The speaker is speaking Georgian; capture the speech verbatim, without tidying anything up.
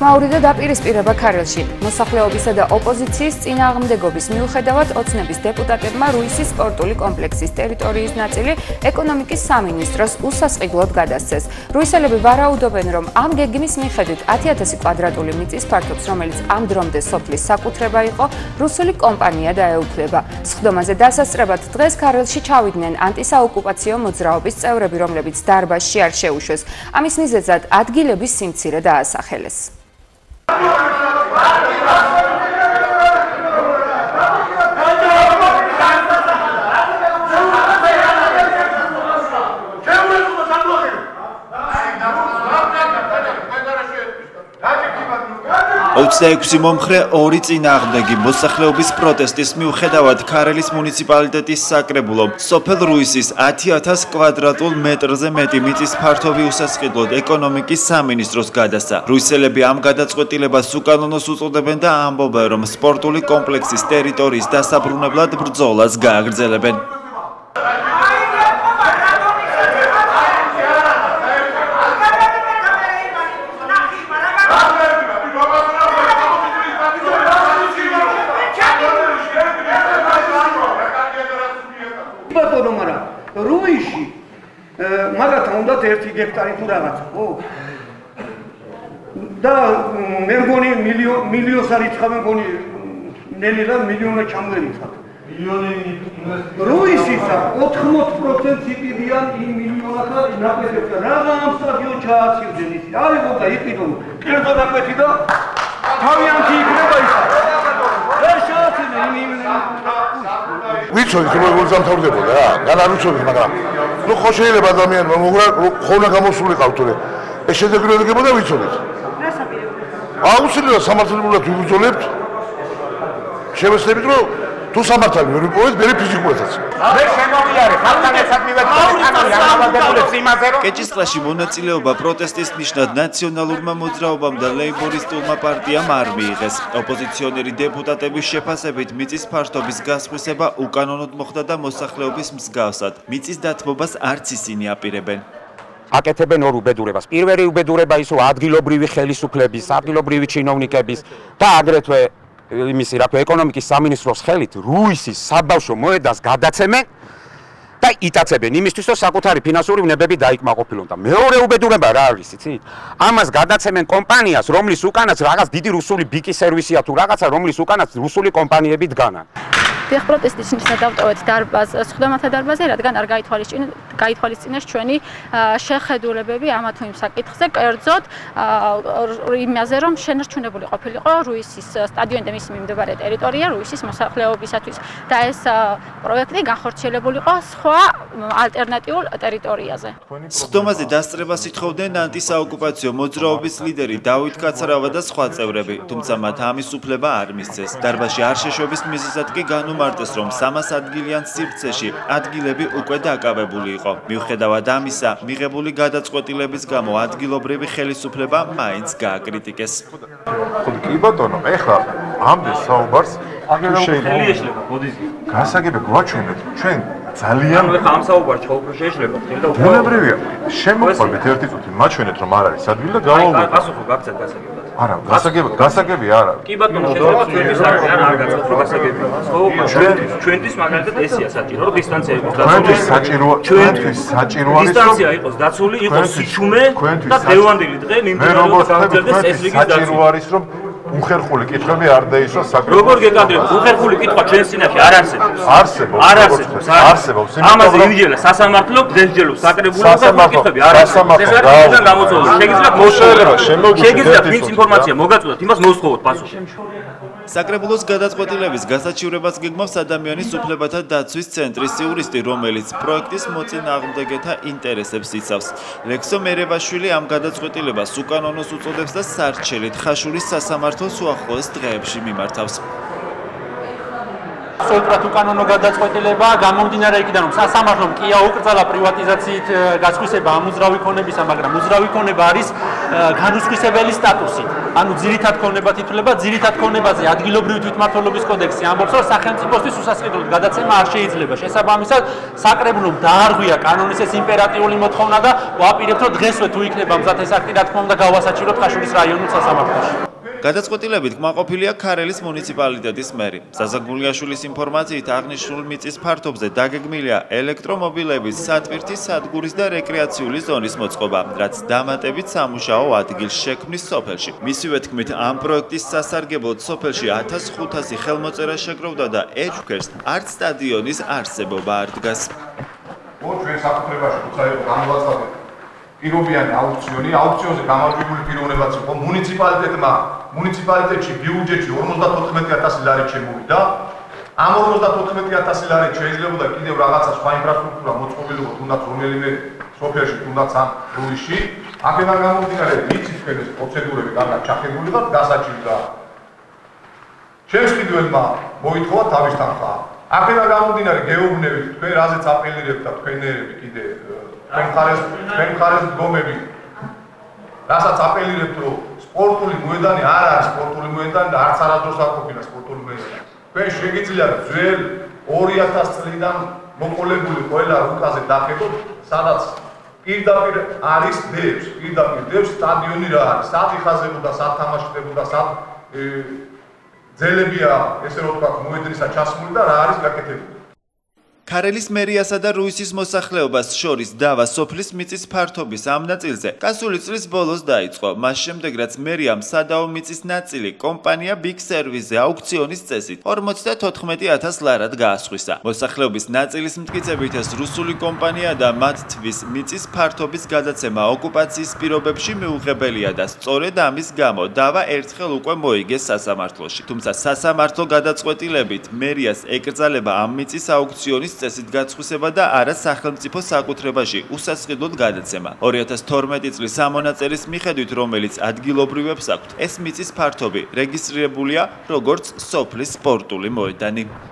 ხმაური და დაპირისპირება ქარელში. მოსახლეობისა და ოპოზიციის წინააღმდეგობის მიუხედავად ოცნების დეპუტატებმა რუისის სპორტული კომპლექსის ტერიტორიის ნაწილი ეკონომიკის სამინისტროს უსასყიდლოდ გადასცეს. რუისელები ვარაუდობენ, რომ ამ გეგმის მიხედვით ათი ათასი კვადრატული მიწის ფართობს, რომელიც ამ დრომდე სოფლის საკუთრება იყო, რუსული კომპანია დაეუფლება. სხდომაზე დასასწრებად დღეს ქარელში ჩავიდნენ ანტისაოკუპაციო მოძრაობის წევრები, რომლებიც დარბაზში არ შეუშვეს. ამის მიზეზად ადგილების სიმცირე დაასახელეს. ოცდაექვსი მომხრე, ორი წინააღმდეგი მოსახლეობის პროტესტის მიუხედავად ქარელის მუნიციპალიტეტის საკრებულო სოფელ რუისის ათი ათას კვადრატულ მეტრზე მეტი მიწის ფართობი უსასყიდლოდ ეკონომიკის სამინისტროს გადასცა. რუისელები ამ გადაწყვეტილებას უკანონოს უწოდებენ და ამბობენ, რომ სპორტული კომპლექსის ტერიტორიის დასაბრუნებლად ბრძოლას გააგრძელებენ. რუისში მაგათა უნდათ ერთი გექტარი თუ რაღაცა, ხო? და მე მგონი მილიონს არ იცხავენ, მგონი ნელილა მილიონი ჩამოერიცხავთ. მილიონი რუისისა ოთხმოცი პროცენტი იყიდიან იმ მილიონათა ნაკვეთებს. რაღა ამ სტადიონ ჩააცილდნენ ისი. აიღო და იყიდონ კერძო ნაკვეთი და თავიანთი იქნება ისა. რა შეაცილდნენ იმ ვიცოდი რომ როგორ დამთავრდებოდა რა, გან არ ვიცოდი, მაგრამ ნუ ხო შეიძლება ადამიანმა ხონა გამოსულიყავთ თორე ეს შედეგი ეგებოდა ვიცოდით. რა საპირე? აუცილებლად სამართლებრივად ვიბრძოლებთ. შევეცდებით რომ თუ სამართალი ვერ ვიპოვეთ, მე ფიზიკურადაც. მე შემოვიარე, ხალხანაცად მივეცდები კანონი ამავდებულებს იმაზე რომ კეჭისყრაში მონაწილეობა პროტესტის ნიშნად ნაციონალურმა მოძრაობამ და ლეიბორისტულმა პარტიამ არ მიიღეს. ოპოზიციონერი დეპუტატების შეფასებით მიწის ფართობის გასხვისება უკანონოდ მოხდა და მოსახლეობის მსგავსად მიწის დათმობას არც ისინი აპირებენ. აკეთებენ ორ უბედურებას. პირველი უბედურება ის რომ ადგილობრივი ხელისუფლების, ადგილობრივი ჩინოვნიკების და აგრეთვე იმისი რა თქმა ეკონომიკის სამინისტროს ხელით რუისის საბავშვო მოედანს გადაცემენ და იტაცებენ იმისთვის რომ საკუთარი ფინანსური ვნებები დაიკმაყოფილონ და მეორე უბედურება რა არის იცით? ამას გადაცემენ კომპანიას, რომლის უკანაც რაღაც დიდი რუსული ბიკი სერვისია თუ რაღაცა, რომლის უკანაც რუსული კომპანიები დგანან. დიახ, პროტესტის ნიშნად დავტოვეთ დარბაზ, სხდომათა დარბაზზე, რადგან არ გაითვალისწინეს ჩვენი შეხედულებები ამა თუ იმ საკითხზე, კერძოდ იმაზე, რომ შენარჩუნებული ყოფილიყო რუისის სტადიონი და მისი მიმდებარე ტერიტორია რუისის მოსახლეობისათვის და ეს პროექტი განხორციელებულიყო სხვა ალტერნატიულ ტერიტორიაზე. სხდომაზე დასწრებას ითხოვდნენ ანტისაოკუპაციო მოძრაობის ლიდერი დავით კაცრავა და სხვა წევრები, თუმცა მათ ამის უფლება არ მისცეს. დარბაზში არ შეშვების მიზეზად კი განუმარტეს, რომ სამას ადგილიან სივრცეში ადგილები უკვე დაკავებული იყო. მიუხედავად ამისა, მიღებული გადაწყვეტილების გამო ადგილობრივი ხელისუფლება მაინც გააკრიტიკეს. ხო კი ბატონო, ეხლა ამდენ საუბარს თუ შეიძლება გასაგები გვაჩვენეთ ჩვენ ძალიან ეხლა ამ საუბარს ჩაუბრა შეიძლება ხილ და უკვე ბუნებრივია შემოყვებით ერთი წუთი მაჩვენეთ რომ არ არის ადგილი და გავაუბრეთ. აი პასუხი გაგცეთ გასაგებად. არა, გასაგები, გასაგები არა. კი ბატონო, შეიძლება ჩვენთვის არ არის, არ გაგცეთ რომ გასაგები. ხო, ჩვენ ჩვენთვის მაგალითად ესია საჭირო, რომ დისტანცია იყოს დაცული. ჩვენთვის საჭიროა, ჩვენთვის საჭირო არის რომ დისტანცია იყოს დაცული, იყოს სიჩუმე და დევანდელი დღე მიმდინარეობა გაგრძელდეს წესრიგის დაცვა. საჭირო არის რომ უხერხული კითხვები არ დაისვას საკრებულოს. როგორ გეკადრებ? უხერხული კითხვა ჩვენს წინაშე არ არსებობს. არსებობს. არ არსებობს. არსებობს. ამაზე იმჯერა სასამართლო გზესჯელობს საკრებულოს და კითხვები არ არსებობს. ეს არის გამოწვეული. შეგიძლიათ მოსულება, შეგიძლიათ ვინც ინფორმაცია მოგაწოდოთ, იმას მოსთხოვოთ პასუხი. საკრებულოს გადაწყვეტილების გასაჩივრებას გეგმავს ადამიანის უფლებათა დაცვის ცენტრის იურისტი, რომელიც პროექტის მოწინააღმდეგეთა ინტერესებს იცავს. ლექსო მერევაშვილი ამ გადაწყვეტილებას უკანონოს უწოდებს და სარჩელით ხაშურის სასამართლოს უახლოეს დღეებში მიმართავს. სწორად უკანონო გადაწყვეტილება გამომდინარე იქიდან რომ სასამართლომ კი აუკრძალა პრივატიზაციით გასხვისება ამ უძრავი ქონებისა, მაგრამ უძრავი ქონება არის განუსხვისებელი სტატუსით. ანუ ძირითად ქონებად ითვლება, ძირითად ქონებაზე ადგილობრივი თვითმმართველობის კოდექსი ამბობს, რომ სახელმწიფოსთვის უსასყიდლოდ გადაცემა არ შეიძლება. შესაბამისად, საკრებულომ დაარღვია კანონის ეს იმპერატიული მოთხოვნა და ვაპირებთ, რომ დღესვე თუ იქნება მზად ეს აქტი, რა თქმა უნდა, გავასაჩივროთ ხაშურის რაიონულ სასამართლოში. გადაწყვეტილებით კმაყოფილია ქარელის მუნიციპალიტეტის მერი. ზაზაგულიაშვილის ინფორმაციით აღნიშნულ მიწის ფართობზე დაგეგმილია ელექტრომობილების, სატვირთის, სადგურის და რეკრეაციული ზონის მოწყობა, რაც დამატებით სამუშაო ადგილს შექმნის სოფელში. მისივე თქმით, ამ პროექტის სასარგებლოდ სოფელში ათას ხუთასი ხელმოწერა შეგროვდა და ეჭვქვეშ არც სტადიონის არსებობა არ დგას. ჩვენ საკუთრებაში თუცა იყო განვაცხადი პირობიანი აუქციონი, აუქციონზე გამარჯვებული პიროვნებაც იყო მუნიციპალიტეტმა, მუნიციპალიტეტში ბიუჯეტში ორმოცდათოთხმეტი ათასი ლარი შემოვიდა. ამ ორმოცდათოთხმეტი ათასი ლარი შეიძლება კიდევ რაღაცა სხვა ინფრასტრუქტურა მოწყობილიყო, თუნდაც რომელიმე სოფელში, თუნდაც ამ რუისში. აქედან გამომდინარე, ვიცით თქვენ ეს პროცედურები კარგად ჩახერგული და გასაჭირდა. შემსყიდველმა მოითხოვა თავის თანხა. აქედან გამომდინარე, გეუბნებით თქვენ რაზეც აპელირებთ და თქვენერები კიდე თქვენ მხარეს თქვენ მხარეს მდგომები რასაც აპელირებთ, რომ სპორტული მოედანი არ არის სპორტული მოედანი და არც არასდროს არ ყოფილა სპორტული მოედანი. თქვენ შეგიძლიათ ძველ ორი ათასი წლიდან მოყოლებული ყველა რუკაზე დახედოთ, სადაც პირდაპირ არის დევს, პირდაპირ დევს სტადიონი რა არის, სად იხაზებოდა, სად თამაშდებოდა, სად ძელებია, ესე რომ ვთქვათ, მოედნისა ჩასმული და რა არის გაკეთებული. ქარელის მერიასა და რუისის მოსახლეობას შორის დავა სოფლის მიწის ფართობის ამ ნაწილზე გასული წლის ბოლოს დაიწყო. მას შემდეგ, რაც მერიამ სადაო მიწის ნაწილი კომპანია Big Service-ზე აუქციონის წესით ორმოცდათოთხმეტი ათას ლარად გაასხვისა. მოსახლეობის ნაწილის მტკიცებით ეს რუსული კომპანია და მათთვის მიწის ფართობის გადაცემა ოკუპაციის პირობებში მიუღებელია და სწორედ ამის გამო დავა ერთხელ უკვე მოიგეს სასამართლოში. თუმცა სასამართლო გადაწყვეტილებით მერიას ეკრძალება ამ მიწის აუქციონის წესით გაწყვეტება და არა სახელმწიფო საკუთრებაში უსასყიდლოდ გადაცემა. ორი ათას თორმეტი წლის ამონაწერის მიხედვით, რომელიც ადგილობრივებს აქვთ, ეს მიწის ფართობი რეგისტრირებულია როგორც სოფლის სპორტული მოედანი.